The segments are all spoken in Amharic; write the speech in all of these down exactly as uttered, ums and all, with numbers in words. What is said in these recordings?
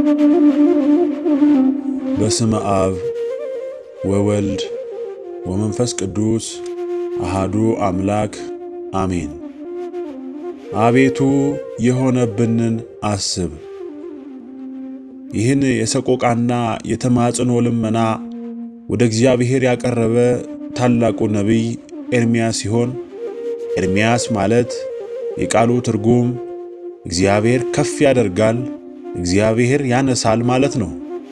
በስመ አብ ወወልድ ወመንፈስ ቅዱስ አሃዱ አምላክ አሜን። አቤቱ የሆነብንን አስብ። ይህን የሰቆቃና የተማጽኖ ልመና ወደ እግዚአብሔር ያቀረበ ታላቁ ነቢይ ኤርምያስ ሲሆን ኤርምያስ ማለት የቃሉ ትርጉም እግዚአብሔር ከፍ ያደርጋል፣ እግዚአብሔር ያነሳል ማለት ነው።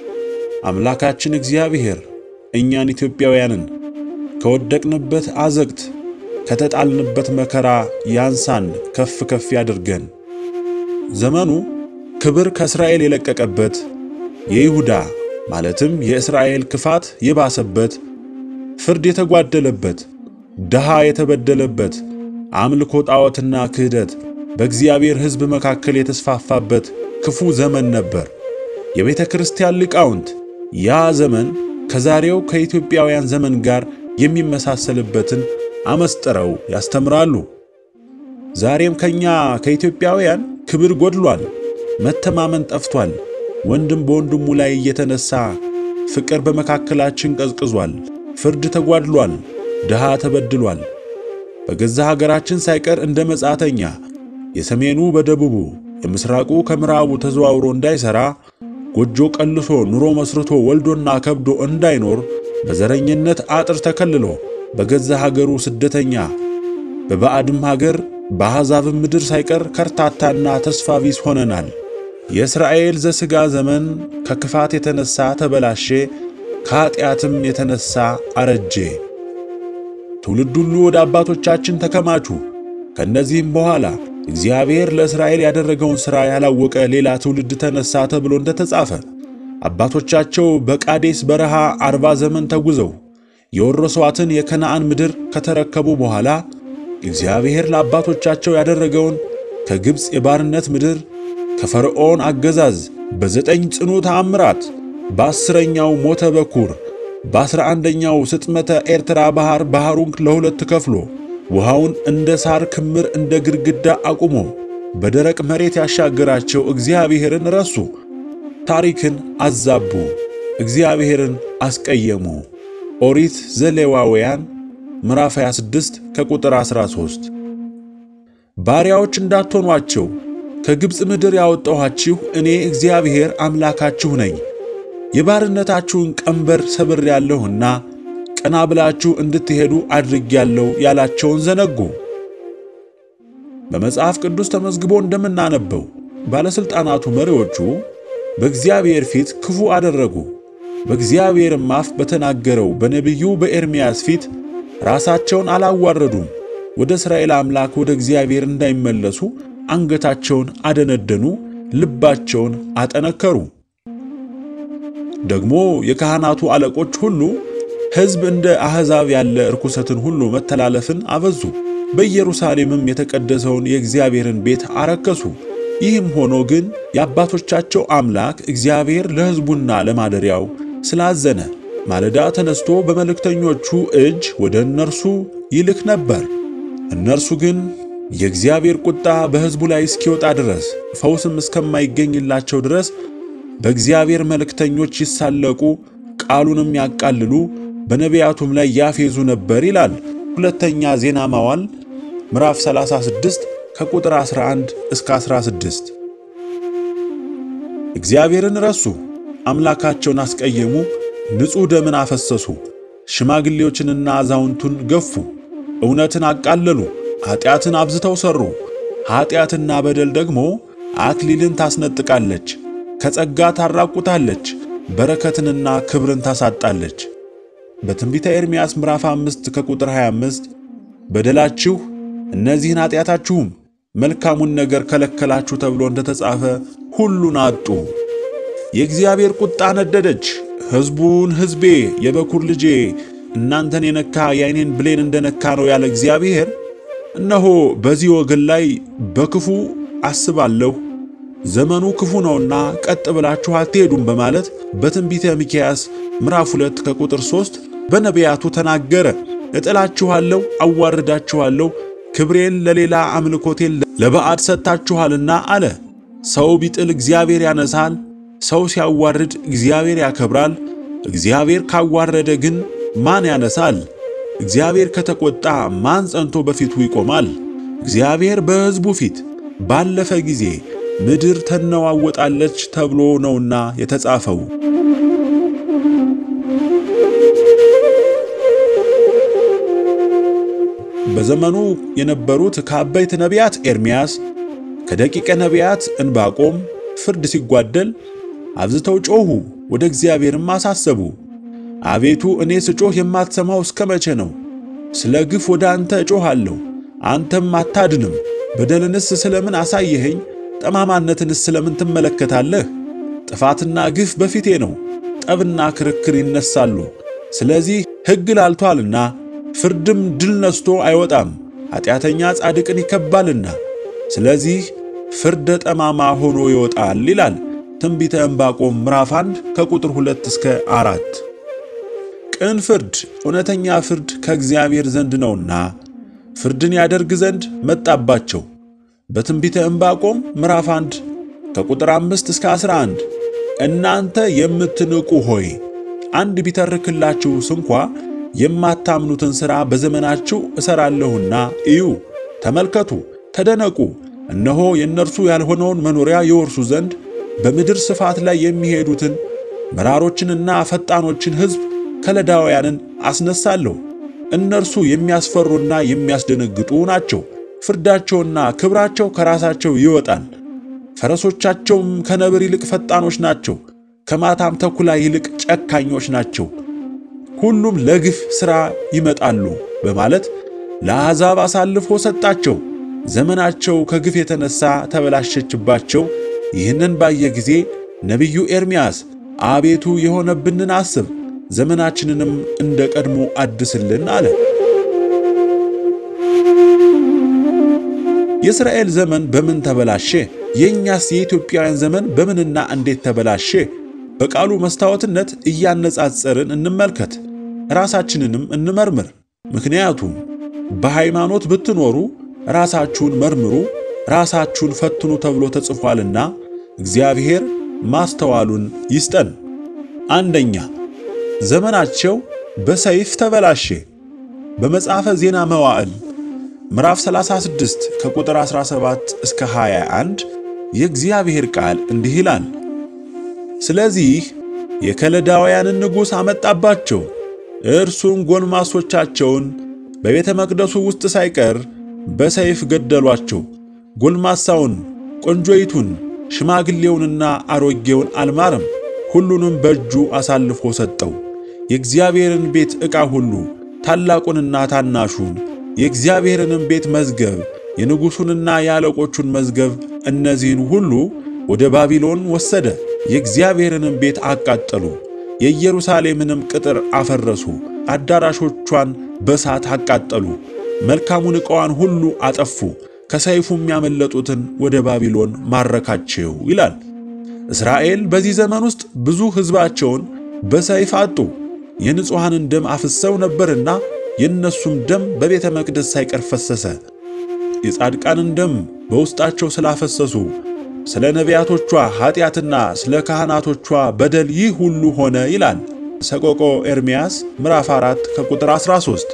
አምላካችን እግዚአብሔር እኛን ኢትዮጵያውያንን ከወደቅንበት አዘቅት ከተጣልንበት መከራ ያንሳን፣ ከፍ ከፍ ያድርገን። ዘመኑ ክብር ከእስራኤል የለቀቀበት የይሁዳ ማለትም የእስራኤል ክፋት የባሰበት ፍርድ የተጓደለበት ደሃ የተበደለበት አምልኮ ጣዖትና ክህደት በእግዚአብሔር ሕዝብ መካከል የተስፋፋበት ክፉ ዘመን ነበር። የቤተ ክርስቲያን ሊቃውንት ያ ዘመን ከዛሬው ከኢትዮጵያውያን ዘመን ጋር የሚመሳሰልበትን አመስጥረው ያስተምራሉ። ዛሬም ከኛ ከኢትዮጵያውያን ክብር ጎድሏል፣ መተማመን ጠፍቷል። ወንድም በወንድሙ ላይ እየተነሳ ፍቅር በመካከላችን ቀዝቅዟል፣ ፍርድ ተጓድሏል፣ ድሃ ተበድሏል። በገዛ ሀገራችን ሳይቀር እንደ መጻተኛ የሰሜኑ በደቡቡ የምስራቁ ከምዕራቡ ተዘዋውሮ እንዳይሰራ ጎጆ ቀልሶ ኑሮ መስርቶ ወልዶና ከብዶ እንዳይኖር በዘረኝነት አጥር ተከልሎ በገዛ ሀገሩ ስደተኛ በባዕድም ሀገር በአሕዛብም ምድር ሳይቀር ከርታታና ተስፋ ቢስ ሆነናል። የእስራኤል ዘሥጋ ዘመን ከክፋት የተነሳ ተበላሸ፣ ከኃጢአትም የተነሳ አረጀ። ትውልድ ሁሉ ወደ አባቶቻችን ተከማቹ። ከነዚህም በኋላ እግዚአብሔር ለእስራኤል ያደረገውን ሥራ ያላወቀ ሌላ ትውልድ ተነሳ ተብሎ እንደተጻፈ አባቶቻቸው በቃዴስ በረሃ አርባ ዘመን ተጉዘው የወረሷትን የከነዓን ምድር ከተረከቡ በኋላ እግዚአብሔር ለአባቶቻቸው ያደረገውን ከግብፅ የባርነት ምድር ከፈርዖን አገዛዝ በዘጠኝ ጽኑ ተአምራት በአስረኛው ሞተ በኩር በአስራ አንደኛው ስጥመተ ኤርትራ ባህር ባህሩን ለሁለት ከፍሎ ውሃውን እንደ ሳር ክምር እንደ ግድግዳ አቁሞ በደረቅ መሬት ያሻገራቸው እግዚአብሔርን ረሱ፣ ታሪክን አዛቡ፣ እግዚአብሔርን አስቀየሙ። ኦሪት ዘሌዋውያን ምዕራፍ ሃያ ስድስት ከቁጥር አስራ ሦስት። ባሪያዎች እንዳትሆኗቸው ከግብፅ ምድር ያወጣኋችሁ እኔ እግዚአብሔር አምላካችሁ ነኝ። የባርነታችሁን ቀንበር ሰብሬአለሁና ቀና ብላችሁ እንድትሄዱ አድርጌአለሁ ያላቸውን ዘነጉ። በመጽሐፍ ቅዱስ ተመዝግቦ እንደምናነበው ባለሥልጣናቱ መሪዎቹ በእግዚአብሔር ፊት ክፉ አደረጉ። በእግዚአብሔርም አፍ በተናገረው በነቢዩ በኤርምያስ ፊት ራሳቸውን አላዋረዱም። ወደ እስራኤል አምላክ ወደ እግዚአብሔር እንዳይመለሱ አንገታቸውን አደነደኑ፣ ልባቸውን አጠነከሩ። ደግሞ የካህናቱ አለቆች ሁሉ ሕዝብ እንደ አሕዛብ ያለ ርኩሰትን ሁሉ መተላለፍን አበዙ። በኢየሩሳሌምም የተቀደሰውን የእግዚአብሔርን ቤት አረከሱ። ይህም ሆኖ ግን የአባቶቻቸው አምላክ እግዚአብሔር ለሕዝቡና ለማደሪያው ስላዘነ ማለዳ ተነስቶ በመልእክተኞቹ እጅ ወደ እነርሱ ይልክ ነበር። እነርሱ ግን የእግዚአብሔር ቁጣ በሕዝቡ ላይ እስኪወጣ ድረስ ፈውስም እስከማይገኝላቸው ድረስ በእግዚአብሔር መልእክተኞች ይሳለቁ፣ ቃሉንም ያቃልሉ፣ በነቢያቱም ላይ ያፌዙ ነበር ይላል ሁለተኛ ዜና መዋዕል ምዕራፍ ሰላሳ ስድስት ከቁጥር አስራ አንድ እስከ አስራ ስድስት። እግዚአብሔርን ረሱ፣ አምላካቸውን አስቀየሙ፣ ንጹሕ ደምን አፈሰሱ፣ ሽማግሌዎችንና አዛውንቱን ገፉ፣ እውነትን አቃለሉ፣ ኃጢአትን አብዝተው ሠሩ። ኃጢአትና በደል ደግሞ አክሊልን ታስነጥቃለች፣ ከጸጋ ታራቁታለች፣ በረከትንና ክብርን ታሳጣለች። በትንቢተ ኤርምያስ ምዕራፍ አምስት ከቁጥር ሃያ አምስት በደላችሁ እነዚህን ኃጢአታችሁም መልካሙን ነገር ከለከላችሁ ተብሎ እንደተጻፈ ሁሉን አጡ። የእግዚአብሔር ቁጣ ነደደች። ሕዝቡን ሕዝቤ የበኩር ልጄ እናንተን የነካ የዓይኔን ብሌን እንደነካ ነው ያለ እግዚአብሔር እነሆ በዚህ ወገን ላይ በክፉ አስባለሁ፣ ዘመኑ ክፉ ነውና ቀጥ ብላችሁ አትሄዱም በማለት በትንቢተ ሚክያስ ምዕራፍ ሁለት ከቁጥር ሦስት በነቢያቱ ተናገረ። እጥላችኋለሁ፣ አዋርዳችኋለሁ፣ ክብሬን ለሌላ አምልኮቴን ለባዕድ ሰጥታችኋልና አለ። ሰው ቢጥል እግዚአብሔር ያነሳል፣ ሰው ሲያዋርድ እግዚአብሔር ያከብራል፣ እግዚአብሔር ካዋረደ ግን ማን ያነሳል? እግዚአብሔር ከተቆጣ ማን ጸንቶ በፊቱ ይቆማል? እግዚአብሔር በሕዝቡ ፊት ባለፈ ጊዜ ምድር ተነዋወጣለች ተብሎ ነውና የተጻፈው። በዘመኑ የነበሩት ከአበይት ነቢያት ኤርምያስ፣ ከደቂቀ ነቢያት ዕንባቆም ፍርድ ሲጓደል አብዝተው ጮኹ፣ ወደ እግዚአብሔርም አሳሰቡ። አቤቱ እኔ ስጮህ የማትሰማው እስከ መቼ ነው? ስለ ግፍ ወደ አንተ እጮኻለሁ፣ አንተም አታድንም። በደልንስ ስለምን አሳየኸኝ? ጠማማነትንስ ስለምን ትመለከታለህ? ጥፋትና ግፍ በፊቴ ነው፣ ጠብና ክርክር ይነሳሉ። ስለዚህ ሕግ ላልቶአልና ፍርድም ድል ነስቶ አይወጣም። ኃጢአተኛ ጻድቅን ይከባልና ስለዚህ ፍርደ ጠማማ ሆኖ ይወጣል ይላል ትንቢተ ዕንባቆም ምዕራፍ አንድ ከቁጥር ሁለት እስከ አራት። ቅን ፍርድ እውነተኛ ፍርድ ከእግዚአብሔር ዘንድ ነውና ፍርድን ያደርግ ዘንድ መጣባቸው። በትንቢተ ዕንባቆም ምዕራፍ አንድ ከቁጥር አምስት እስከ አስራ አንድ እናንተ የምትንቁ ሆይ አንድ ቢተርክላችሁ ስንኳ የማታምኑትን ሥራ በዘመናችሁ እሰራለሁና እዩ፣ ተመልከቱ፣ ተደነቁ። እነሆ የእነርሱ ያልሆነውን መኖሪያ ይወርሱ ዘንድ በምድር ስፋት ላይ የሚሄዱትን መራሮችንና ፈጣኖችን ሕዝብ ከለዳውያንን አስነሳለሁ። እነርሱ የሚያስፈሩና የሚያስደነግጡ ናቸው። ፍርዳቸውና ክብራቸው ከራሳቸው ይወጣል። ፈረሶቻቸውም ከነብር ይልቅ ፈጣኖች ናቸው፣ ከማታም ተኩላ ይልቅ ጨካኞች ናቸው። ሁሉም ለግፍ ሥራ ይመጣሉ በማለት ለአሕዛብ አሳልፎ ሰጣቸው። ዘመናቸው ከግፍ የተነሳ ተበላሸችባቸው። ይህንን ባየ ጊዜ ነቢዩ ኤርምያስ አቤቱ የሆነብንን አስብ፣ ዘመናችንንም እንደ ቀድሞ አድስልን አለ። የእስራኤል ዘመን በምን ተበላሸ? የእኛስ የኢትዮጵያውያን ዘመን በምንና እንዴት ተበላሸ? በቃሉ መስታወትነት እያነጻጸርን እንመልከት፣ ራሳችንንም እንመርምር። ምክንያቱም በሃይማኖት ብትኖሩ ራሳችሁን መርምሩ፣ ራሳችሁን ፈትኑ ተብሎ ተጽፏልና እግዚአብሔር ማስተዋሉን ይስጠን። አንደኛ፣ ዘመናቸው በሰይፍ ተበላሸ። በመጽሐፈ ዜና መዋዕል ምዕራፍ ሰላሳ ስድስት ከቁጥር አስራ ሰባት እስከ ሃያ አንድ የእግዚአብሔር ቃል እንዲህ ይላል። ስለዚህ የከለዳውያንን ንጉሥ አመጣባቸው፣ እርሱም ጎልማሶቻቸውን በቤተ መቅደሱ ውስጥ ሳይቀር በሰይፍ ገደሏቸው። ጎልማሳውን፣ ቆንጆይቱን፣ ሽማግሌውንና አሮጌውን አልማረም፣ ሁሉንም በእጁ አሳልፎ ሰጠው። የእግዚአብሔርን ቤት ዕቃ ሁሉ፣ ታላቁንና ታናሹን፣ የእግዚአብሔርንም ቤት መዝገብ፣ የንጉሡንና የአለቆቹን መዝገብ፣ እነዚህን ሁሉ ወደ ባቢሎን ወሰደ። የእግዚአብሔርንም ቤት አቃጠሉ፣ የኢየሩሳሌምንም ቅጥር አፈረሱ፣ አዳራሾቿን በሳት አቃጠሉ፣ መልካሙን ዕቃዋን ሁሉ አጠፉ፣ ከሰይፉም ያመለጡትን ወደ ባቢሎን ማረካቸው ይላል። እስራኤል በዚህ ዘመን ውስጥ ብዙ ሕዝባቸውን በሰይፍ አጡ። የንጹሐንን ደም አፍሰው ነበርና የእነሱም ደም በቤተ መቅደስ ሳይቀር ፈሰሰ። የጻድቃንን ደም በውስጣቸው ስላፈሰሱ ስለ ነቢያቶቿ ኃጢአትና ስለ ካህናቶቿ በደል ይህ ሁሉ ሆነ ይላል ሰቆቆ ኤርምያስ ምዕራፍ አራት ከቁጥር አስራ ሦስት።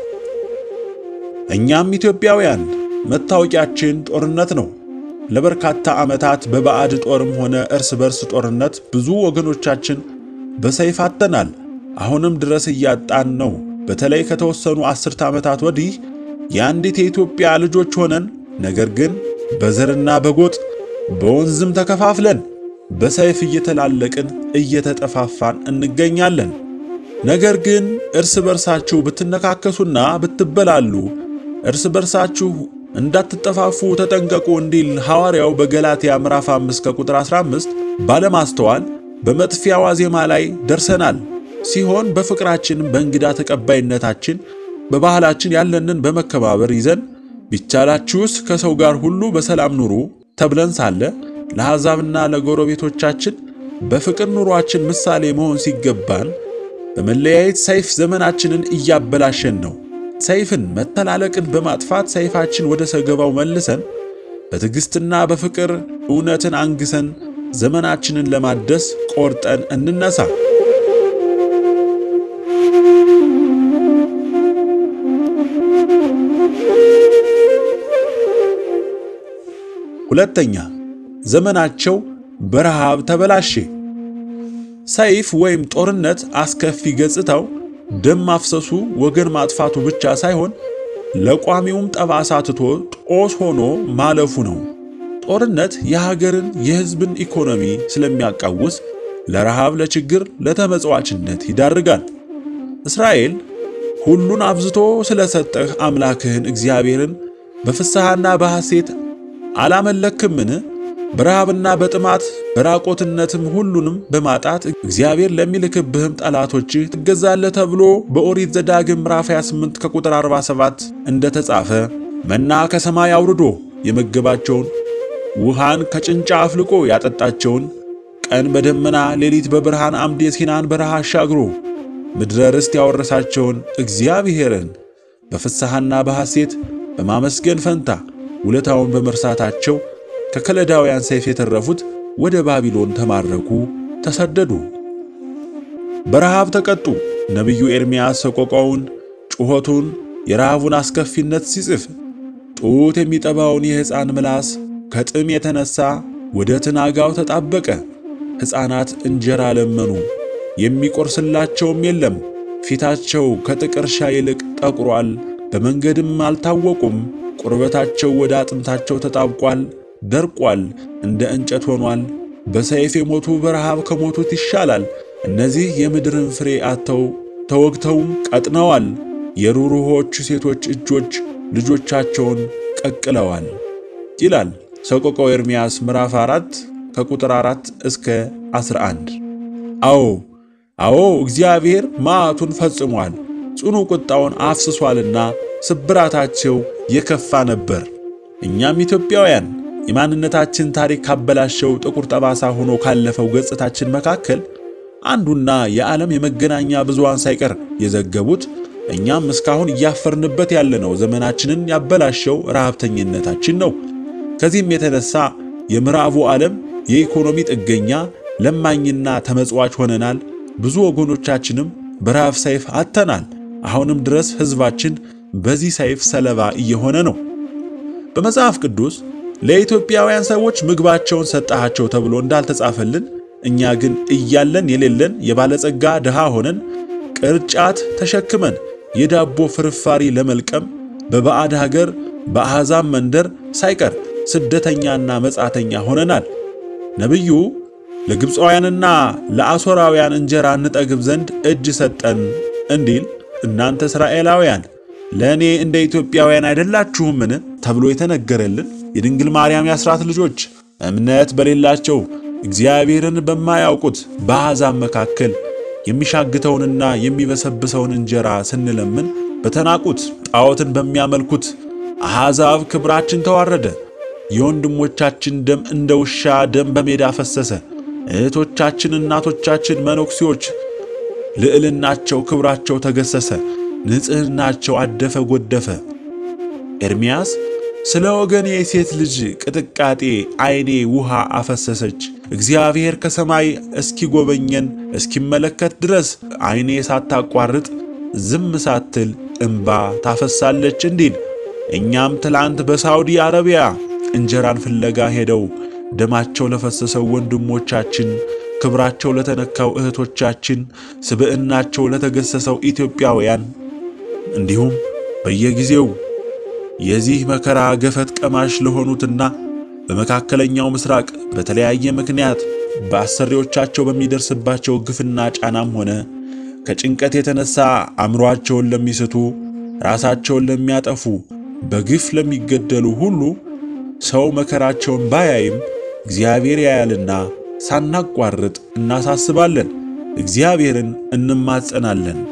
እኛም ኢትዮጵያውያን መታወቂያችን ጦርነት ነው። ለበርካታ ዓመታት በባዕድ ጦርም ሆነ እርስ በርስ ጦርነት ብዙ ወገኖቻችን በሰይፍ አጥተናል። አሁንም ድረስ እያጣን ነው። በተለይ ከተወሰኑ አስርተ ዓመታት ወዲህ የአንዲት የኢትዮጵያ ልጆች ሆነን ነገር ግን በዘርና በጎጥ በወንዝም ተከፋፍለን በሰይፍ እየተላለቅን እየተጠፋፋን እንገኛለን። ነገር ግን እርስ በርሳችሁ ብትነካከሱና ብትበላሉ እርስ በርሳችሁ እንዳትጠፋፉ ተጠንቀቁ እንዲል ሐዋርያው በገላትያ ምዕራፍ አምስት ከቁጥር አስራ አምስት ባለማስተዋል በመጥፊያ ዋዜማ ላይ ደርሰናል ሲሆን በፍቅራችን በእንግዳ ተቀባይነታችን በባህላችን ያለንን በመከባበር ይዘን ቢቻላችሁስ ከሰው ጋር ሁሉ በሰላም ኑሩ ተብለን ሳለ ለአሕዛብና ለጎረቤቶቻችን በፍቅር ኑሯችን ምሳሌ መሆን ሲገባን በመለያየት ሰይፍ ዘመናችንን እያበላሸን ነው። ሰይፍን መተላለቅን በማጥፋት ሰይፋችን ወደ ሰገባው መልሰን በትዕግስትና በፍቅር እውነትን አንግሰን ዘመናችንን ለማደስ ቆርጠን እንነሳ። ሁለተኛ፣ ዘመናቸው በረሃብ ተበላሸ። ሰይፍ ወይም ጦርነት አስከፊ ገጽታው ደም ማፍሰሱ፣ ወገን ማጥፋቱ ብቻ ሳይሆን ለቋሚውም ጠባሳ ትቶ ጦስ ሆኖ ማለፉ ነው። ጦርነት የሀገርን የሕዝብን ኢኮኖሚ ስለሚያቃውስ ለረሃብ፣ ለችግር፣ ለተመጽዋችነት ይዳርጋል። እስራኤል ሁሉን አብዝቶ ስለሰጠህ አምላክህን እግዚአብሔርን በፍስሐና በሐሴት አላመለክምን? በረሃብና በጥማት በራቆትነትም ሁሉንም በማጣት እግዚአብሔር ለሚልክብህም ጠላቶችህ ትገዛለህ ተብሎ በኦሪት ዘዳግም ምዕራፍ ሃያ ስምንት ከቁጥር አርባ ሰባት እንደተጻፈ መና ከሰማይ አውርዶ የመገባቸውን፣ ውሃን ከጭንጫ አፍልቆ ያጠጣቸውን፣ ቀን በደመና ሌሊት በብርሃን አምድ የሲናን በረሃ አሻግሮ ምድረ ርስት ያወረሳቸውን እግዚአብሔርን በፍስሐና በሐሴት በማመስገን ፈንታ ውለታውን በመርሳታቸው ከከለዳውያን ሰይፍ የተረፉት ወደ ባቢሎን ተማረኩ፣ ተሰደዱ፣ በረሃብ ተቀጡ። ነቢዩ ኤርምያስ ሰቆቃውን፣ ጩኸቱን፣ የረሃቡን አስከፊነት ሲጽፍ ጡት የሚጠባውን የሕፃን ምላስ ከጥም የተነሳ ወደ ትናጋው ተጣበቀ። ሕፃናት እንጀራ ለመኑ፣ የሚቆርስላቸውም የለም። ፊታቸው ከጥቀርሻ ይልቅ ጠቁሯል፣ በመንገድም አልታወቁም። ቁርበታቸው ወደ አጥንታቸው ተጣብቋል፣ ደርቋል፣ እንደ እንጨት ሆኗል። በሰይፍ የሞቱ በረሃብ ከሞቱት ይሻላል። እነዚህ የምድርን ፍሬ አጥተው ተወግተውም ቀጥነዋል። የሩሩሆች ሴቶች እጆች ልጆቻቸውን ቀቅለዋል ይላል ሰቆቃወ ኤርምያስ ምዕራፍ አራት ከቁጥር አራት እስከ አስራ አንድ። አዎ አዎ እግዚአብሔር መዓቱን ፈጽሟል፣ ጽኑ ቁጣውን አፍስሷልና ስብራታቸው የከፋ ነበር። እኛም ኢትዮጵያውያን የማንነታችን ታሪክ ካበላሸው ጥቁር ጠባሳ ሆኖ ካለፈው ገጽታችን መካከል አንዱና የዓለም የመገናኛ ብዙሃን ሳይቀር የዘገቡት እኛም እስካሁን እያፈርንበት ያለነው ዘመናችንን ያበላሸው ረሃብተኝነታችን ነው። ከዚህም የተነሳ የምዕራቡ ዓለም የኢኮኖሚ ጥገኛ፣ ለማኝና ተመጽዋች ሆነናል። ብዙ ወገኖቻችንም በረሃብ ሰይፍ አጥተናል። አሁንም ድረስ ሕዝባችን በዚህ ሰይፍ ሰለባ እየሆነ ነው። በመጽሐፍ ቅዱስ ለኢትዮጵያውያን ሰዎች ምግባቸውን ሰጣቸው ተብሎ እንዳልተጻፈልን እኛ ግን እያለን የሌለን የባለጸጋ ድሃ ሆነን ቅርጫት ተሸክመን የዳቦ ፍርፋሪ ለመልቀም በባዕድ ሀገር በአሕዛብ መንደር ሳይቀር ስደተኛና መጻተኛ ሆነናል። ነቢዩ ለግብፃውያንና ለአሦራውያን እንጀራ እንጠግብ ዘንድ እጅ ሰጠን እንዲል እናንተ እስራኤላውያን ለእኔ እንደ ኢትዮጵያውያን አይደላችሁምን ተብሎ የተነገረልን የድንግል ማርያም የአስራት ልጆች እምነት በሌላቸው እግዚአብሔርን በማያውቁት በአሕዛብ መካከል የሚሻግተውንና የሚበሰብሰውን እንጀራ ስንለምን በተናቁት ጣዖትን በሚያመልኩት አሕዛብ ክብራችን ተዋረደ። የወንድሞቻችን ደም እንደ ውሻ ደም በሜዳ ፈሰሰ። እህቶቻችን፣ እናቶቻችን፣ መነኩሴዎች ልዕልናቸው፣ ክብራቸው ተገሰሰ። ንጽሕናቸው አደፈ ጎደፈ። ኤርምያስ ስለ ወገኔ የሴት ልጅ ቅጥቃጤ ዓይኔ ውሃ አፈሰሰች፣ እግዚአብሔር ከሰማይ እስኪጎበኘን እስኪመለከት ድረስ ዓይኔ ሳታቋርጥ ዝም ሳትል እንባ ታፈሳለች እንዲል እኛም ትላንት በሳውዲ አረቢያ እንጀራን ፍለጋ ሄደው ደማቸው ለፈሰሰው ወንድሞቻችን፣ ክብራቸው ለተነካው እህቶቻችን፣ ስብዕናቸው ለተገሰሰው ኢትዮጵያውያን እንዲሁም በየጊዜው የዚህ መከራ ገፈት ቀማሽ ለሆኑትና በመካከለኛው ምስራቅ በተለያየ ምክንያት በአሰሪዎቻቸው በሚደርስባቸው ግፍና ጫናም ሆነ ከጭንቀት የተነሳ አእምሮአቸውን ለሚስቱ፣ ራሳቸውን ለሚያጠፉ፣ በግፍ ለሚገደሉ ሁሉ ሰው መከራቸውን ባያይም እግዚአብሔር ያያልና ሳናቋርጥ እናሳስባለን፣ እግዚአብሔርን እንማጸናለን።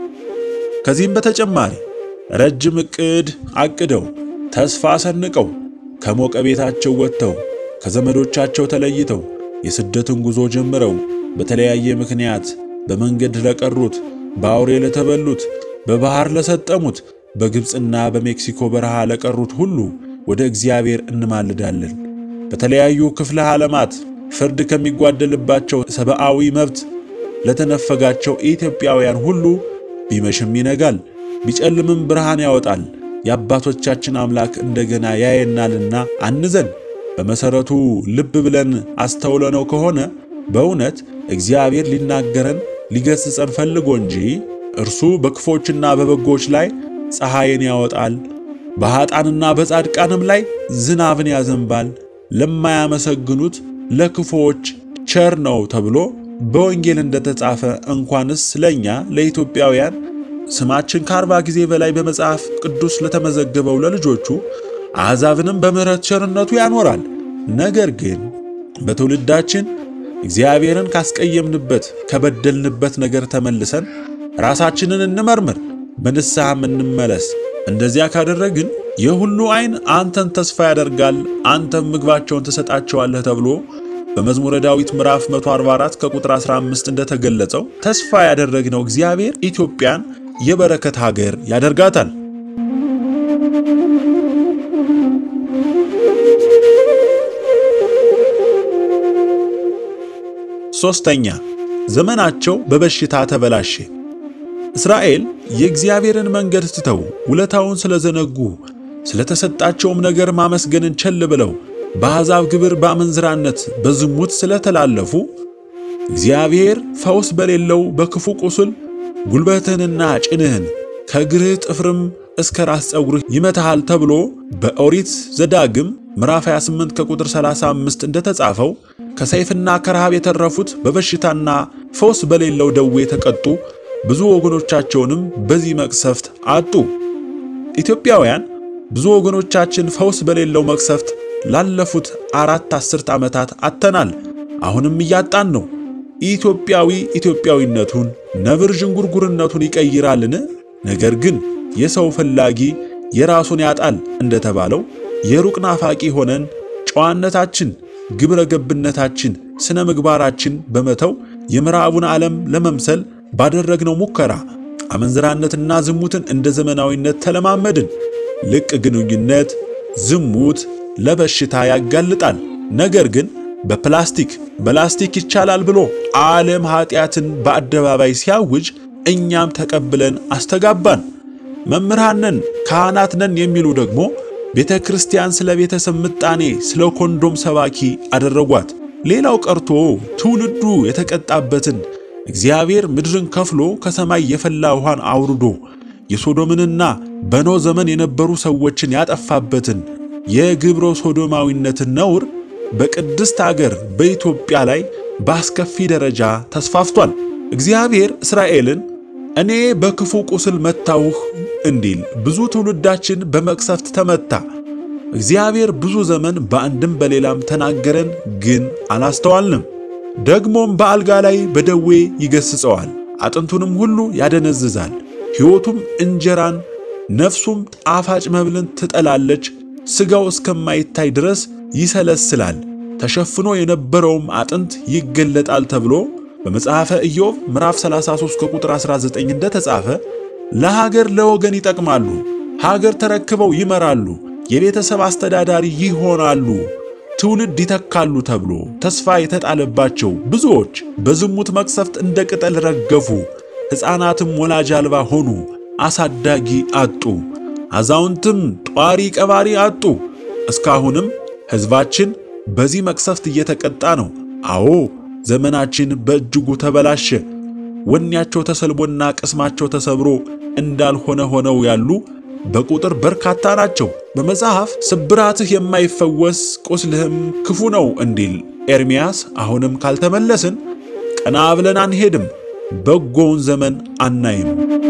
ከዚህም በተጨማሪ ረጅም ዕቅድ አቅደው ተስፋ ሰንቀው ከሞቀ ቤታቸው ወጥተው ከዘመዶቻቸው ተለይተው የስደትን ጉዞ ጀምረው በተለያየ ምክንያት በመንገድ ለቀሩት፣ በአውሬ ለተበሉት፣ በባህር ለሰጠሙት፣ በግብፅና በሜክሲኮ በረሃ ለቀሩት ሁሉ ወደ እግዚአብሔር እንማልዳለን። በተለያዩ ክፍለ ዓለማት ፍርድ ከሚጓደልባቸው ሰብአዊ መብት ለተነፈጋቸው ኢትዮጵያውያን ሁሉ ቢመሽም ይነጋል፣ ቢጨልምም ብርሃን ያወጣል። የአባቶቻችን አምላክ እንደገና ያየናልና አንዘን። በመሰረቱ ልብ ብለን አስተውለነው ከሆነ በእውነት እግዚአብሔር ሊናገረን ሊገስጸን ፈልጎ እንጂ እርሱ በክፎችና በበጎች ላይ ፀሐይን ያወጣል፣ በኃጥአንና በጻድቃንም ላይ ዝናብን ያዘንባል፣ ለማያመሰግኑት ለክፎች ቸር ነው ተብሎ በወንጌል እንደተጻፈ እንኳንስ ለኛ ለኢትዮጵያውያን ስማችን ከአርባ ጊዜ በላይ በመጽሐፍ ቅዱስ ለተመዘገበው ለልጆቹ አሕዛብንም በምሕረት ቸርነቱ ያኖራል። ነገር ግን በትውልዳችን እግዚአብሔርን ካስቀየምንበት ከበደልንበት ነገር ተመልሰን ራሳችንን እንመርምር፣ በንስሐም እንመለስ። እንደዚያ ካደረግን የሁሉ ዓይን አንተን ተስፋ ያደርጋል፣ አንተም ምግባቸውን ትሰጣቸዋለህ ተብሎ በመዝሙረ ዳዊት ምዕራፍ መቶ አርባ አራት ከቁጥር አስራ አምስት እንደተገለጸው ተስፋ ያደረግነው እግዚአብሔር ኢትዮጵያን የበረከት ሀገር ያደርጋታል። ሶስተኛ፣ ዘመናቸው በበሽታ ተበላሸ። እስራኤል የእግዚአብሔርን መንገድ ትተው ውለታውን ስለዘነጉ ስለተሰጣቸውም ነገር ማመስገንን ቸል ብለው በአሕዛብ ግብር በአመንዝራነት በዝሙት ስለተላለፉ እግዚአብሔር ፈውስ በሌለው በክፉ ቁስል ጉልበትህንና ጭንህን ከእግርህ ጥፍርም እስከ ራስ ጸጉርህ ይመታሃል ተብሎ በኦሪት ዘዳግም ምዕራፍ ሃያ ስምንት ከቁጥር ሰላሳ አምስት እንደተጻፈው ከሰይፍና ከረሃብ የተረፉት በበሽታና ፈውስ በሌለው ደዌ ተቀጡ፣ ብዙ ወገኖቻቸውንም በዚህ መቅሰፍት አጡ። ኢትዮጵያውያን ብዙ ወገኖቻችን ፈውስ በሌለው መቅሰፍት ላለፉት አራት አስርት ዓመታት አጥተናል። አሁንም እያጣን ነው። ኢትዮጵያዊ ኢትዮጵያዊነቱን ነብር ዥንጉርጉርነቱን ይቀይራልን? ነገር ግን የሰው ፈላጊ የራሱን ያጣል እንደተባለው የሩቅ ናፋቂ ሆነን ጨዋነታችን፣ ግብረ ገብነታችን፣ ስነ ምግባራችን በመተው የምዕራቡን ዓለም ለመምሰል ባደረግነው ሙከራ አመንዝራነትና ዝሙትን እንደ ዘመናዊነት ተለማመድን። ልቅ ግንኙነት ዝሙት ለበሽታ ያጋልጣል። ነገር ግን በፕላስቲክ በላስቲክ ይቻላል ብሎ ዓለም ኃጢአትን በአደባባይ ሲያውጅ እኛም ተቀብለን አስተጋባን። መምህራን ነን ካህናት ነን የሚሉ ደግሞ ቤተ ክርስቲያን ስለ ቤተሰብ ምጣኔ ስለ ኮንዶም ሰባኪ አደረጓት። ሌላው ቀርቶ ትውልዱ የተቀጣበትን እግዚአብሔር ምድርን ከፍሎ ከሰማይ የፈላ ውሃን አውርዶ የሶዶምንና በኖ ዘመን የነበሩ ሰዎችን ያጠፋበትን የግብረ ሶዶማዊነትን ነውር በቅድስት አገር በኢትዮጵያ ላይ በአስከፊ ደረጃ ተስፋፍቷል። እግዚአብሔር እስራኤልን እኔ በክፉ ቁስል መታውህ እንዲል ብዙ ትውልዳችን በመቅሰፍት ተመታ። እግዚአብሔር ብዙ ዘመን በአንድም በሌላም ተናገረን፣ ግን አላስተዋልንም። ደግሞም በአልጋ ላይ በደዌ ይገስጸዋል፣ አጥንቱንም ሁሉ ያደነዝዛል። ሕይወቱም እንጀራን ነፍሱም ጣፋጭ መብልን ትጠላለች። ሥጋው እስከማይታይ ድረስ ይሰለስላል፣ ተሸፍኖ የነበረውም አጥንት ይገለጣል ተብሎ በመጽሐፈ ኢዮብ ምዕራፍ ሰላሳ ሦስት ከቁጥር አስራ ዘጠኝ እንደተጻፈ ለሀገር ለወገን ይጠቅማሉ፣ ሀገር ተረክበው ይመራሉ፣ የቤተሰብ አስተዳዳሪ ይሆናሉ፣ ትውልድ ይተካሉ ተብሎ ተስፋ የተጣለባቸው ብዙዎች በዝሙት መቅሰፍት እንደ ቅጠል ረገፉ። ሕፃናትም ወላጅ አልባ ሆኑ፣ አሳዳጊ አጡ፣ አዛውንትም ጧሪ ቀባሪ አጡ። እስካሁንም ሕዝባችን በዚህ መቅሰፍት እየተቀጣ ነው። አዎ ዘመናችን በእጅጉ ተበላሸ። ወኔያቸው ተሰልቦና ቅስማቸው ተሰብሮ እንዳልሆነ ሆነው ያሉ በቁጥር በርካታ ናቸው። በመጽሐፍ ስብራትህ የማይፈወስ ቁስልህም ክፉ ነው እንዲል ኤርምያስ አሁንም ካልተመለስን ቀና ብለን አንሄድም፣ በጎውን ዘመን አናይም።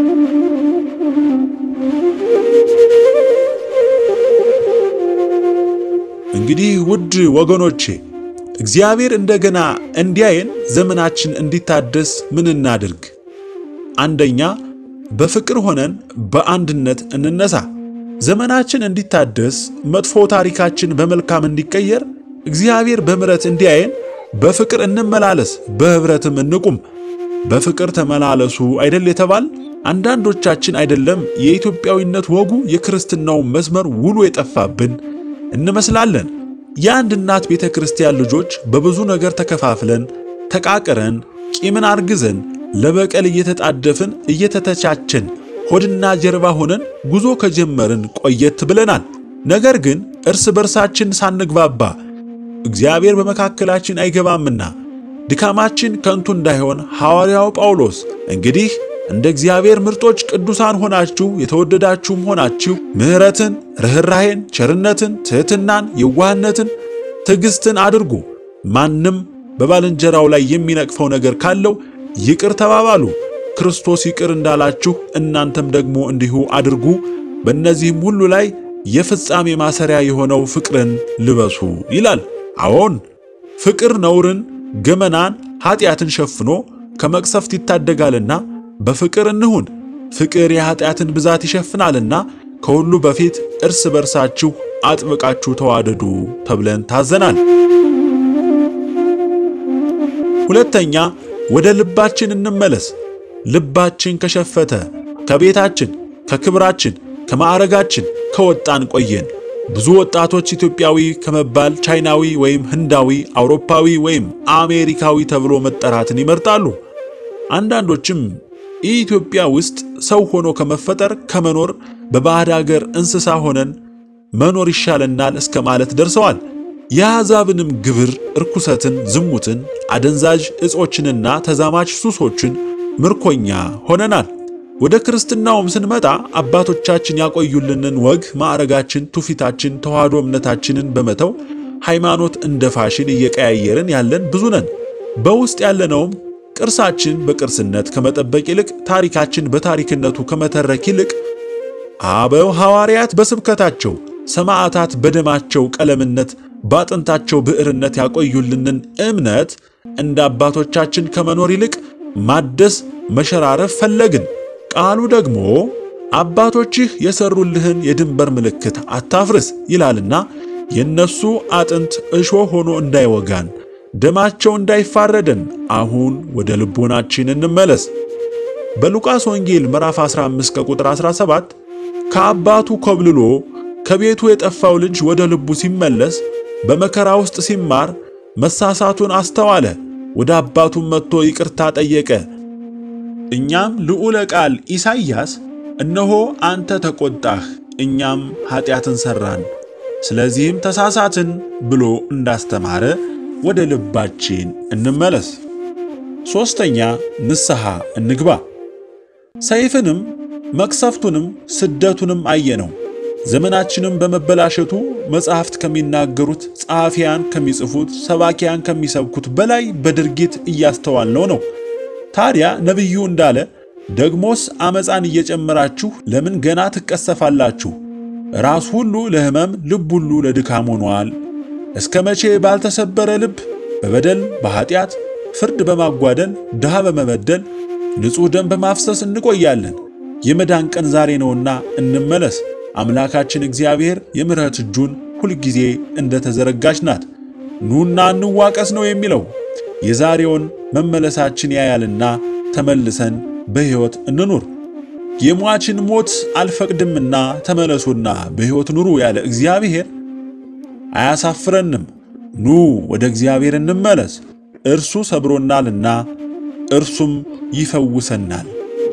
እንግዲህ ውድ ወገኖቼ እግዚአብሔር እንደገና እንዲያየን ዘመናችን እንዲታደስ ምን እናድርግ? አንደኛ በፍቅር ሆነን በአንድነት እንነሳ። ዘመናችን እንዲታደስ መጥፎ ታሪካችን በመልካም እንዲቀየር እግዚአብሔር በምሕረት እንዲያየን በፍቅር እንመላለስ፣ በህብረትም እንቁም። በፍቅር ተመላለሱ አይደል የተባል? አንዳንዶቻችን አይደለም የኢትዮጵያዊነት ወጉ የክርስትናው መስመር ውሉ የጠፋብን እንመስላለን። የአንድ እናት ቤተክርስቲያን ልጆች በብዙ ነገር ተከፋፍለን ተቃቅረን ቂምን አርግዘን ለበቀል እየተጣደፍን እየተተቻቸን ሆድና ጀርባ ሆነን ጉዞ ከጀመርን ቆየት ብለናል። ነገር ግን እርስ በርሳችን ሳንግባባ እግዚአብሔር በመካከላችን አይገባምና ድካማችን ከንቱ እንዳይሆን ሐዋርያው ጳውሎስ እንግዲህ እንደ እግዚአብሔር ምርጦች ቅዱሳን ሆናችሁ የተወደዳችሁም ሆናችሁ ምሕረትን፣ ርህራሄን፣ ቸርነትን፣ ትሕትናን፣ የዋህነትን፣ ትዕግስትን አድርጉ። ማንም በባልንጀራው ላይ የሚነቅፈው ነገር ካለው ይቅር ተባባሉ። ክርስቶስ ይቅር እንዳላችሁ እናንተም ደግሞ እንዲሁ አድርጉ። በእነዚህም ሁሉ ላይ የፍጻሜ ማሰሪያ የሆነው ፍቅርን ልበሱ ይላል። አዎን ፍቅር ነውርን፣ ገመናን፣ ኃጢአትን ሸፍኖ ከመቅሰፍት ይታደጋልና በፍቅር እንሁን። ፍቅር የኃጢአትን ብዛት ይሸፍናልና ከሁሉ በፊት እርስ በርሳችሁ አጥብቃችሁ ተዋደዱ ተብለን ታዘናል። ሁለተኛ ወደ ልባችን እንመለስ። ልባችን ከሸፈተ ከቤታችን፣ ከክብራችን፣ ከማዕረጋችን ከወጣን ቆየን። ብዙ ወጣቶች ኢትዮጵያዊ ከመባል ቻይናዊ ወይም ህንዳዊ፣ አውሮፓዊ ወይም አሜሪካዊ ተብሎ መጠራትን ይመርጣሉ። አንዳንዶችም ኢትዮጵያ ውስጥ ሰው ሆኖ ከመፈጠር ከመኖር በባዕድ አገር እንስሳ ሆነን መኖር ይሻለናል እስከ ማለት ደርሰዋል። የአሕዛብንም ግብር፣ እርኩሰትን፣ ዝሙትን፣ አደንዛዥ እጾችንና ተዛማች ሱሶችን ምርኮኛ ሆነናል። ወደ ክርስትናውም ስንመጣ አባቶቻችን ያቆዩልንን ወግ፣ ማዕረጋችን፣ ትውፊታችን፣ ተዋህዶ እምነታችንን በመተው ሃይማኖት እንደ ፋሽን እየቀያየርን ያለን ብዙ ነን። በውስጥ ያለነውም ቅርሳችን በቅርስነት ከመጠበቅ ይልቅ ታሪካችን በታሪክነቱ ከመተረክ ይልቅ አበው ሐዋርያት በስብከታቸው፣ ሰማዕታት በደማቸው ቀለምነት ባጥንታቸው ብዕርነት ያቆዩልንን እምነት እንደ አባቶቻችን ከመኖር ይልቅ ማደስ መሸራረፍ ፈለግን። ቃሉ ደግሞ አባቶችህ የሰሩልህን የድንበር ምልክት አታፍርስ ይላልና የነሱ አጥንት እሾህ ሆኖ እንዳይወጋን ደማቸው እንዳይፋረደን አሁን ወደ ልቦናችን እንመለስ። በሉቃስ ወንጌል ምዕራፍ አስራ አምስት ከቁጥር አስራ ሰባት ከአባቱ ኮብልሎ ከቤቱ የጠፋው ልጅ ወደ ልቡ ሲመለስ በመከራ ውስጥ ሲማር መሳሳቱን አስተዋለ። ወደ አባቱም መጥቶ ይቅርታ ጠየቀ። እኛም ልዑለ ቃል ኢሳይያስ እነሆ አንተ ተቆጣህ፣ እኛም ኃጢአትን ሰራን፣ ስለዚህም ተሳሳትን ብሎ እንዳስተማረ ወደ ልባችን እንመለስ። ሶስተኛ ንስሐ እንግባ። ሰይፍንም መቅሰፍቱንም ስደቱንም አየነው። ዘመናችንም በመበላሸቱ መጻሕፍት ከሚናገሩት፣ ጸሐፊያን ከሚጽፉት፣ ሰባኪያን ከሚሰብኩት በላይ በድርጊት እያስተዋልነው ነው። ታዲያ ነቢዩ እንዳለ ደግሞስ አመፃን እየጨመራችሁ ለምን ገና ትቀሰፋላችሁ? ራስ ሁሉ ለሕመም ልብ ሁሉ ለድካም ሆኗል። እስከ መቼ ባልተሰበረ ልብ በበደል በኃጢአት ፍርድ በማጓደል ድሃ በመበደል ንጹሕ ደም በማፍሰስ እንቆያለን? የመዳን ቀን ዛሬ ነውና እንመለስ። አምላካችን እግዚአብሔር የምሕረት እጁን ሁልጊዜ እንደተዘረጋች ናት። ኑና እንዋቀስ ነው የሚለው። የዛሬውን መመለሳችን ያያልና ተመልሰን በሕይወት እንኑር። የሟችን ሞት አልፈቅድምና ተመለሱና በሕይወት ኑሩ ያለ እግዚአብሔር አያሳፍረንም። ኑ ወደ እግዚአብሔር እንመለስ። እርሱ ሰብሮናልና እርሱም ይፈውሰናል።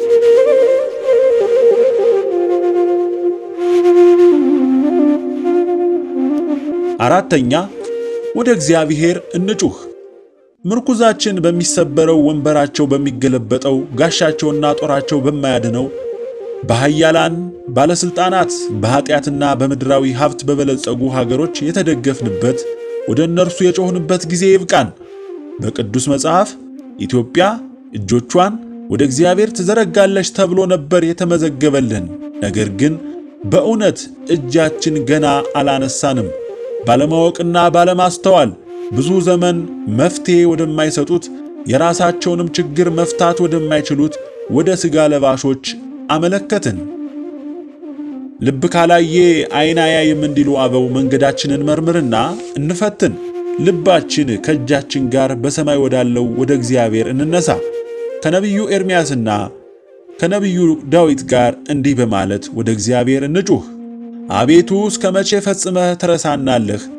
አራተኛ ወደ እግዚአብሔር እንጩህ። ምርኩዛችን በሚሰበረው ወንበራቸው በሚገለበጠው ጋሻቸውና ጦራቸው በማያድነው በኃያላን ባለስልጣናት በኃጢአትና በምድራዊ ሀብት በበለጸጉ ሀገሮች የተደገፍንበት ወደ እነርሱ የጮህንበት ጊዜ ይብቃን። በቅዱስ መጽሐፍ ኢትዮጵያ እጆቿን ወደ እግዚአብሔር ትዘረጋለች ተብሎ ነበር የተመዘገበልን። ነገር ግን በእውነት እጃችን ገና አላነሳንም። ባለማወቅና ባለማስተዋል ብዙ ዘመን መፍትሄ ወደማይሰጡት የራሳቸውንም ችግር መፍታት ወደማይችሉት ወደ ሥጋ ለባሾች አመለከትን። ልብ ካላየ ዓይን አያይም እንዲሉ አበው መንገዳችንን መርምርና እንፈትን። ልባችን ከእጃችን ጋር በሰማይ ወዳለው ወደ እግዚአብሔር እንነሳ። ከነቢዩ ኤርምያስና ከነቢዩ ዳዊት ጋር እንዲህ በማለት ወደ እግዚአብሔር እንጩህ። አቤቱ እስከ መቼ ፈጽመህ ትረሳናለህ?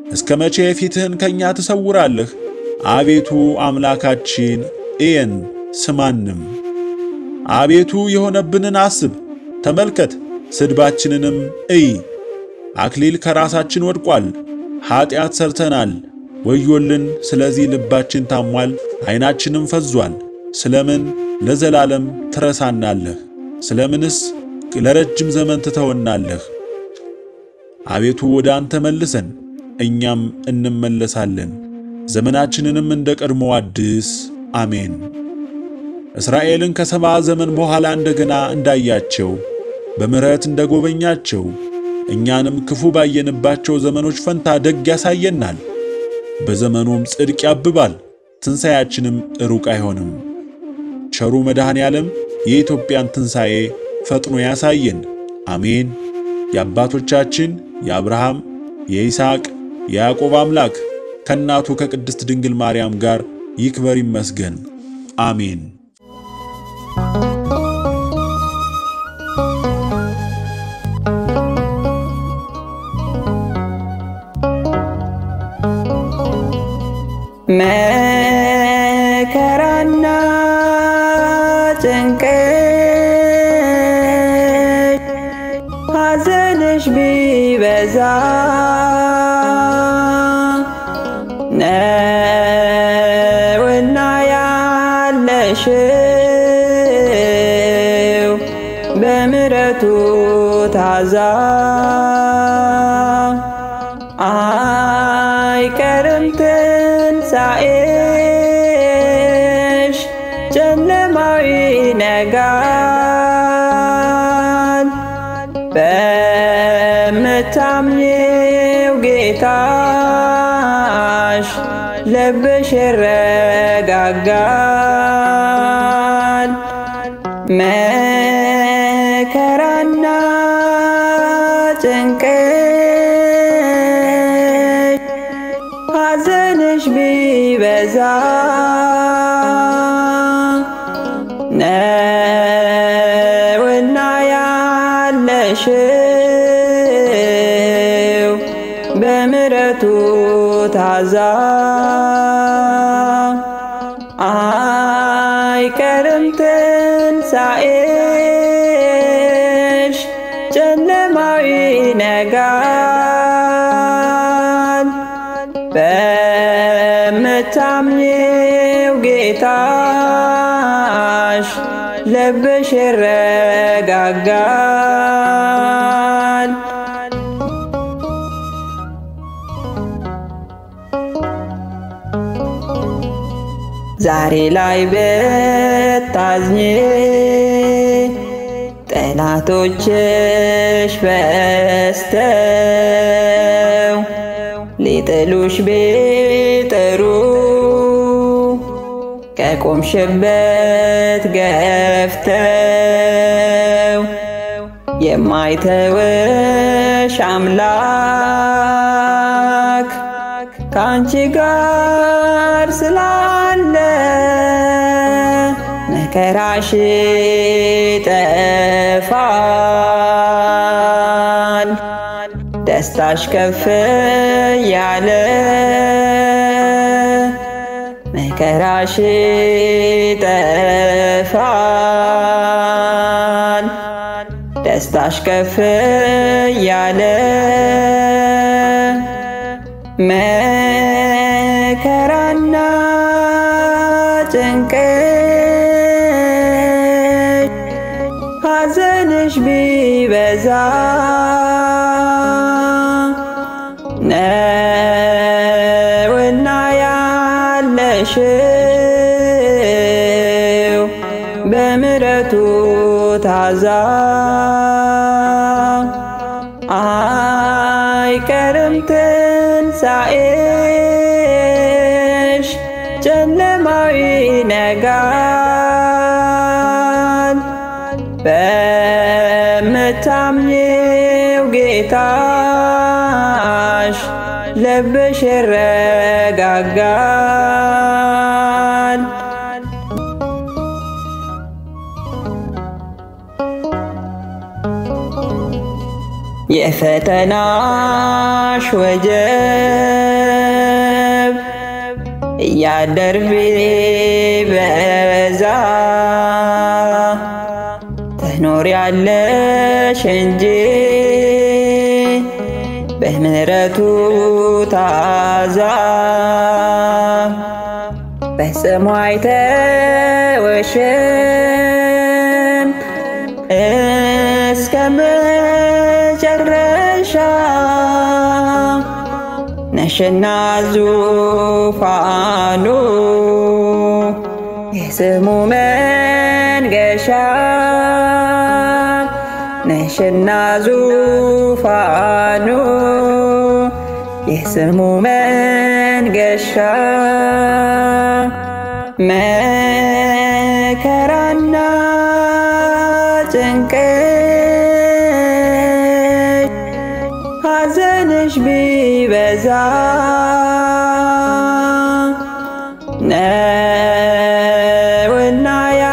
እስከ መቼ ፊትህን ከኛ ትሰውራለህ? አቤቱ አምላካችን እየን ስማንም። አቤቱ የሆነብንን አስብ ተመልከት፣ ስድባችንንም እይ። አክሊል ከራሳችን ወድቋል፣ ኃጢአት ሰርተናል፣ ወዮልን። ስለዚህ ልባችን ታሟል፣ ዓይናችንም ፈዟል። ስለምን ለዘላለም ትረሳናለህ? ስለምንስ ለረጅም ዘመን ትተወናለህ? አቤቱ ወደ አንተ መልሰን፣ እኛም እንመለሳለን። ዘመናችንንም እንደ ቀድሞ አድስ። አሜን። እስራኤልን ከሰባ ዘመን በኋላ እንደገና እንዳያቸው በምሕረት እንደጎበኛቸው እኛንም ክፉ ባየንባቸው ዘመኖች ፈንታ ደግ ያሳየናል። በዘመኑም ጽድቅ ያብባል፣ ትንሣኤያችንም ሩቅ አይሆንም። ቸሩ መድኃኔ ዓለም የኢትዮጵያን ትንሣኤ ፈጥኖ ያሳየን። አሜን። የአባቶቻችን የአብርሃም የይስሐቅ የያዕቆብ አምላክ ከእናቱ ከቅድስት ድንግል ማርያም ጋር ይክበር ይመስገን። አሜን። መከራና ጭንቀት ሐዘንሽ ቢበዛ ነውና ያለሽው በምሕረቱ ታዛ አይቀርም ትንሣኤሽ ጨለማው ይነጋል በምታምኚው ጌታሽ ልብሽ ይረጋጋል። መከራና ጭንቀት ሐዘንሽ ቢበዛ ነውና ያለሽው በምሕረቱ ታዛ አይቀርም ትንሣኤሽ ጨለማው ይነጋል በምታምኚው ጌታሽ ልብሽ ይረጋጋል። ዛሬ ላይ ብታዝኚ ጠላቶችሽ በዝተው ሊጥሉሽ ቢጥሩ ከቆምሽበት ገፍተው የማይተውሽ አምላክ ካንቺ ጋር ስላለ መከራሽ ይጠፋል፣ ደስታሽ ከፍ ያለ መከራሽ ይጠፋል፣ ደስታሽ ከፍ ያለ መከራና ጭንቀት ሐዘንሽ ቢበዛ ነውና ያለሽው በምሕረቱ ታዛ አይቀርም ትንሣኤሽ ጨለማው ይነጋል በምታምኚው ጌታሽ ልብሽ ይረጋጋል። የፈተናሽ ወጀብ እያደር ቢበዛ ትኖሪያለሽ እንጂ በምህረቱ ታዛ በስሙ አይተውሽም እስከ መጨረሻ ነሽና ዙፋኑ የስሙ መንገሻ ነሽና ዙፋኑ የስሙ መንገሻ መከራና ጭንቀት ሐዘንሽ ቢበዛ ነውና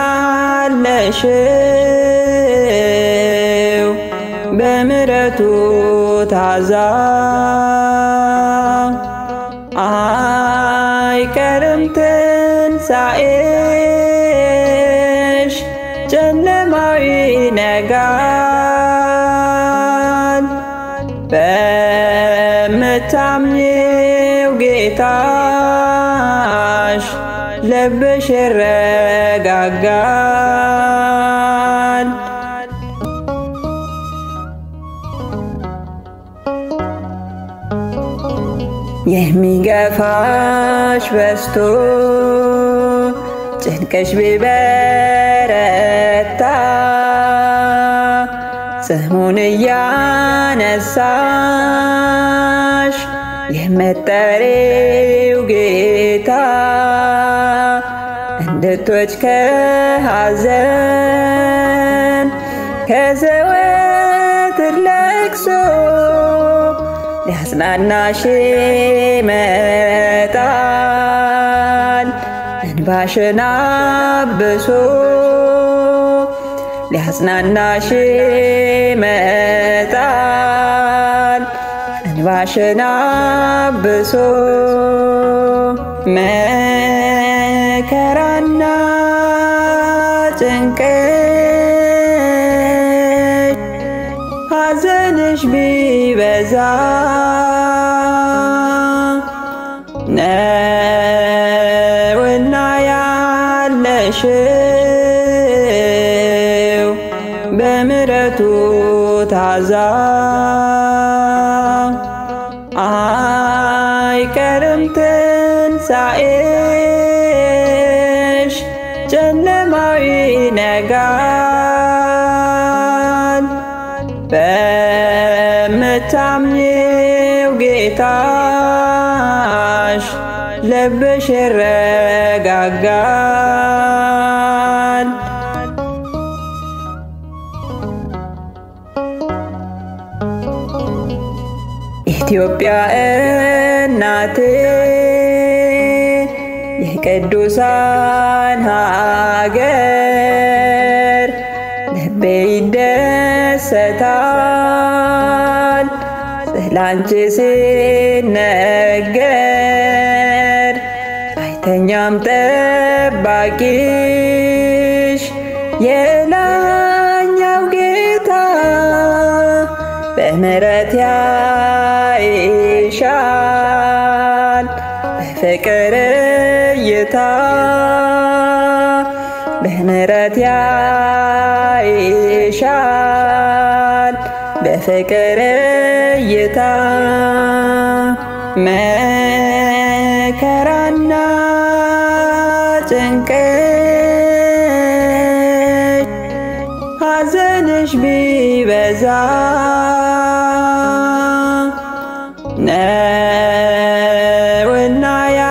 ያለሽው በምህረቱ ታዛ አይቀርም ትንሣኤሽ ጨለማው ይነጋል በምታምኚው ጌታሽ ልብሽ ይረጋጋል። የሚገፋሽ በዝቶ ጭንቅሽ ቢበረታ ስሙን እያነሳሽ የምትጠሪው ጌታ እንድትወጪ ከሐዘን ከዘወትር ለቅሶ ሊያጽናናሽ ይመጣል እንባሽን አብሶ ሊያጽናናሽ ይመጣል እንባሽን አብሶ መከራና ጭንቀት ሐዘንሽ ቢበዛ ነውና ያለሽው በምህረቱ ታዛ አይቀርም ትንሣኤሽ ጨለማው ይነጋል በምታምኚው ጌታሽ ልብሽ ይረጋጋል። ኢትዮጵያ እናቴ የቅዱሳን ሀገር ልቤ ይደሰታል ስላንቺ ሲነገር አይተኛም ጠባቂሽ የላኛው ጌታ በምህረት ያይሻል በፍቅር እይታ በምህረት ያይሻል በፍቅር እይታ መከራና ጭንቀት ሐዘንሽ ቢበዛ ነውና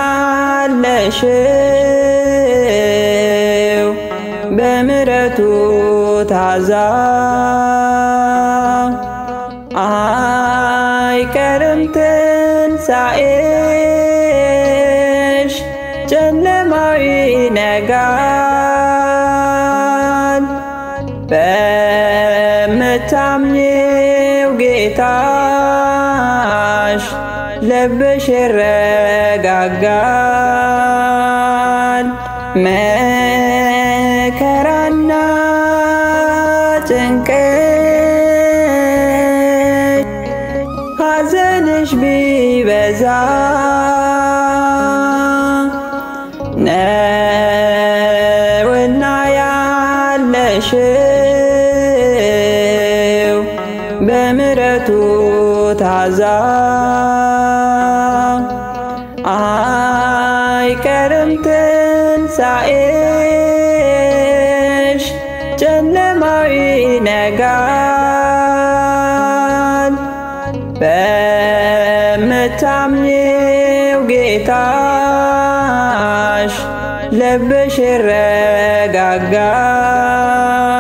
ያለሽው በምህረቱ ታዛ አይቀርም ትንሣኤሽ ጨለማው ይነጋል በምታምኚው ጌታ ጌታሽ ልብሽ ይረጋጋል። መከራና ጭንቅሽ ሐዘንሽ ቢበዛ ነውና ያለሽው በምሕረቱ ታዛ አይቀርም ትንሣኤሽ ጨለማው ይነጋል። በምታምኚው ጌታሽ ልብሽ ይረጋጋል።